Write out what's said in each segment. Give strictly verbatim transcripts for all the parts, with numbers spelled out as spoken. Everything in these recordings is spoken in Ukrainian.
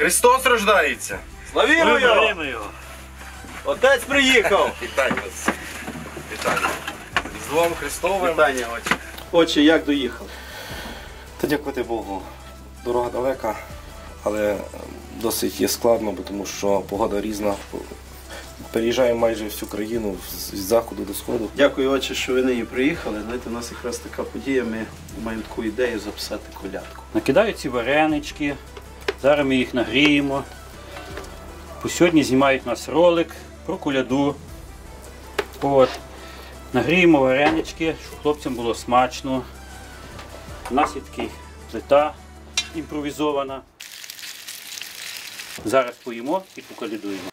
Христос рождається! Славімо його! Отець приїхав! Вітаю вас! Вітаю! З Різдвом Христовим! Вітання, отче! Отче, як доїхали? Та дякувати Богу. Дорога далека, але досить є складно, тому що погода різна. Переїжджаємо майже всю країну з заходу до сходу. Дякую, отче, що ви нині приїхали. Знаєте, у нас якраз така подія, ми маємо таку ідею записати колядку. Накидають ці варенички, зараз ми їх нагріємо. Сьогодні знімають у нас ролик про коляду. От. Нагріємо варенички, щоб хлопцям було смачно. У нас є така плита імпровізована. Зараз поїмо і поколядуємо.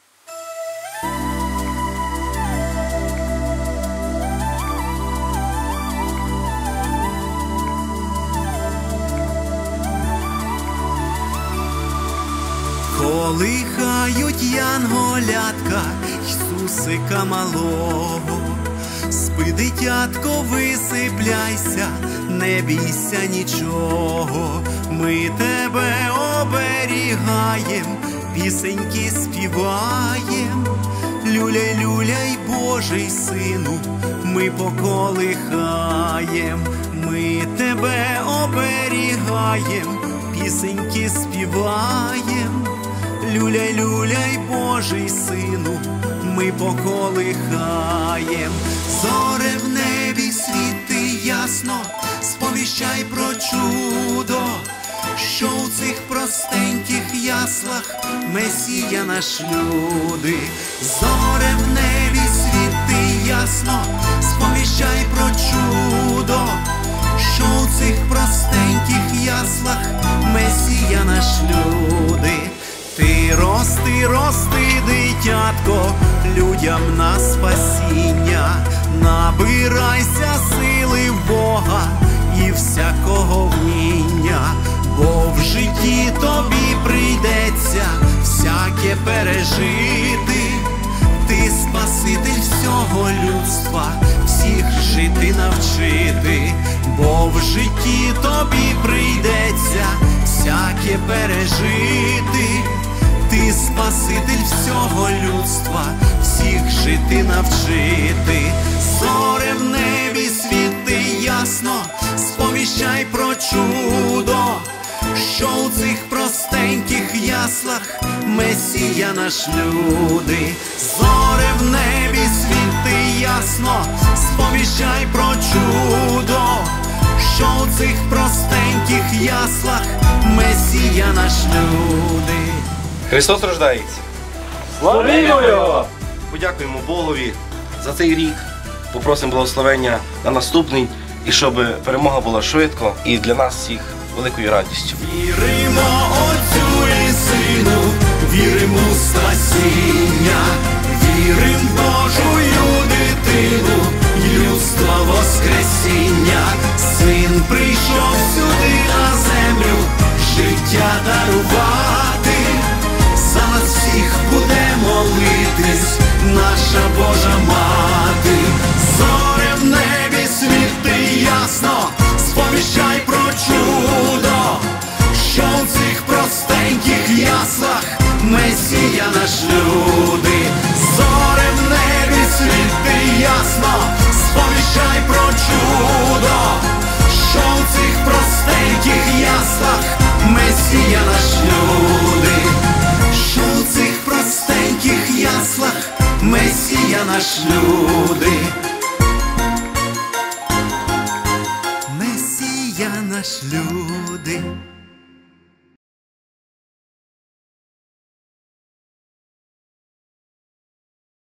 Колихають янголятка Ісусика малого, спи, дитятко, висипляйся, не бійся нічого, ми тебе оберігаєм, пісеньки співаєм, люляй, люляй, Божий сину, ми поколихаєм, ми тебе оберігаєм, пісеньки співаєм. Люляй, люляй, Божий сину, ми поколихаєм. Зоре в небі світи ясно, сповіщай про чудо, що у цих простеньких яслах Месія наш люди. Зоре в небі світи ясно, сповіщай про чудо, що у цих простеньких яслах Месія наш люди. Ти рости, рости, дитятко, людям на спасіння, набирайся сили в Бога і всякого вміння, бо в житті тобі прийдеться всяке пережити. Ти Спаситель всього людства, всіх жити навчити, бо в житті тобі прийдеться всяке пережити. Ти Спаситель всього людства, всіх жити навчити. Зоре в небі світи ясно, сповіщай про чудо, що у цих простеньких яслах Месія наш люди. Зоре в небі світи ясно, сповіщай про чудо, що у цих простеньких яслах Месія наш люди. Христос рождається! Славімо його! Подякуємо Богові за цей рік, попросимо благословення на наступний, і щоб перемога була швидко і для нас всіх великою радістю. Віримо Отцю і Сину, віримо в спасіння, віримо в Божую дитину, людства воскресіння. Син прийшов сюди на землю, життя дарувати, за нас всіх буде молитись наша Божа мати. Зоре в небі світи ясно, сповіщай про чудо, що в цих простеньких яслах Месія наш люди. Зоре в небі світи ясно, сповіщай про чудо, що в цих простеньких яслах Месія наш люди. Що в цих простеньких яслах Месія наш люди. Месія наш люди.